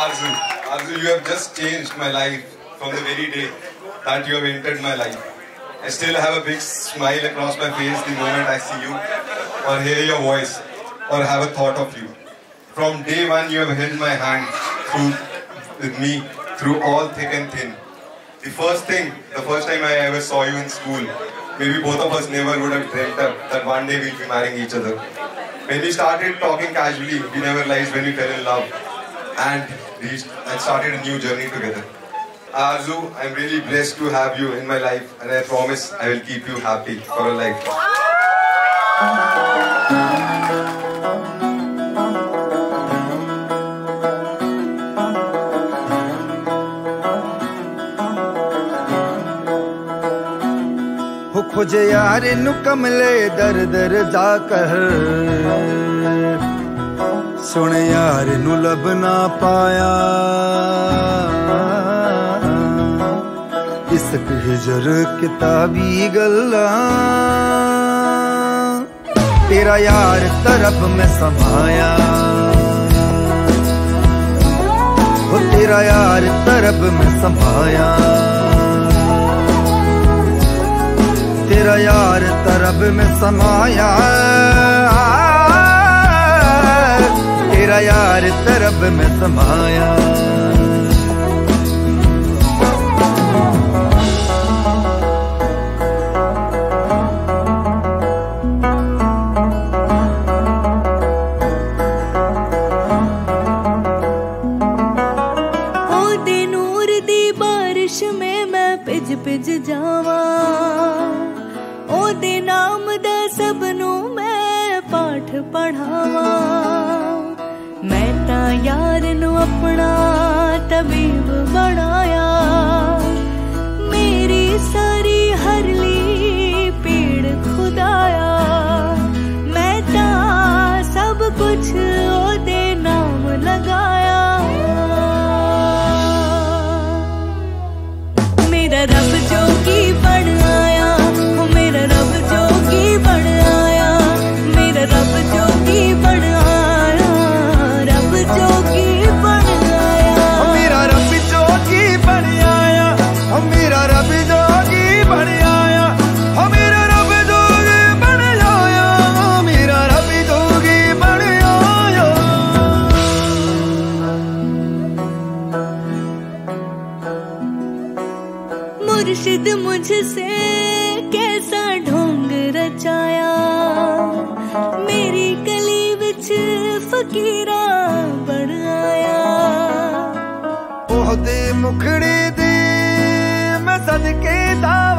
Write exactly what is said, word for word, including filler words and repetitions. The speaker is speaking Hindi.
Arzu. Arzu, you have just changed my life from the very day that you have entered my life. I still have a big smile across my face the moment I see you, or hear your voice, or have a thought of you. From day one, you have held my hand through with me through all thick and thin. The first thing, the first time I ever saw you in school, maybe both of us never would have dreamt up that one day we'll be marrying each other. When we started talking casually, we never realized when we fell in love and reached and started a new journey together. Arzu, I'm really blessed to have you in my life, and I promise I will keep you happy for a life. हो खोजे यार नु कमले दर दर जाकर, सुन यार नु लब ना पाया। इश्क हिजर किताबी गल्ला, तेरा यार तरफ में समाया। हो तेरा यार तरफ में समाया, तेरा यार तरब में समाया, तेरा यार तरब में समाया। ओ दे नूर दी बारिश में मैं पिज पिज जावा, ओदे नाम दा सबनू मैं पाठ पढ़ावा। मैं ता यार नू अपना तबीब बनाया, मेरी सारी हरली पीड़ खुदाया। मैं ता सब कुछ ओदे नाम लगाया। मेरा रब जोगी बन आया, मेरा रब जोगी बन आया, मेरा रब जोगी बन आया, रब जोगी बन आया। मेरा रब जोगी बन आया, मेरा रब जोगी बन आया, मेरा रब जोगी बन आया, मेरा रब जोगी बन आया। मुर्शिद मुझसे कैसा ढोंग रचाया, मेरी गली विच फकीरा बन आया। ओहदे मुखड़े दे मैं सदके दा